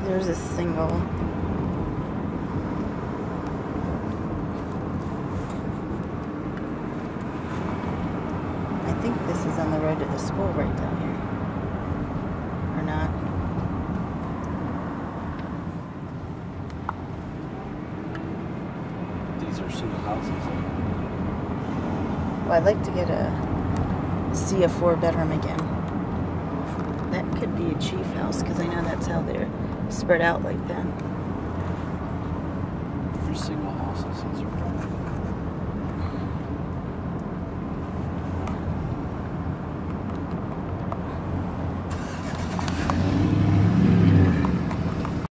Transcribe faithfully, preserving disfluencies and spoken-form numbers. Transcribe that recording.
There's a single. I think this is on the road to the school right down here. Or not. These are single houses. Well, I'd like to get a see a four bedroom again. That could be a chief house because I know that's how they're spread out like that. They're single houses. These are